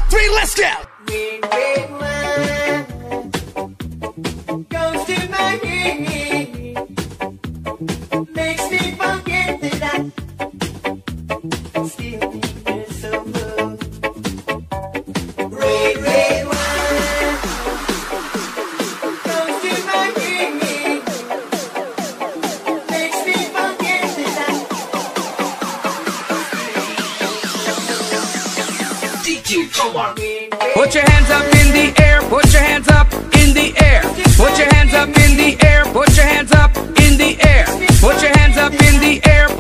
three, let's go. Red, red wine goes to my head, makes me forget that I still need you so much. Red, red wine goes to my head, makes me forget that I DJ Omar. Put your hands up in the air, put your hands up in the air. Put your hands up in the air, put your hands up in the air. Put your hands up in the air.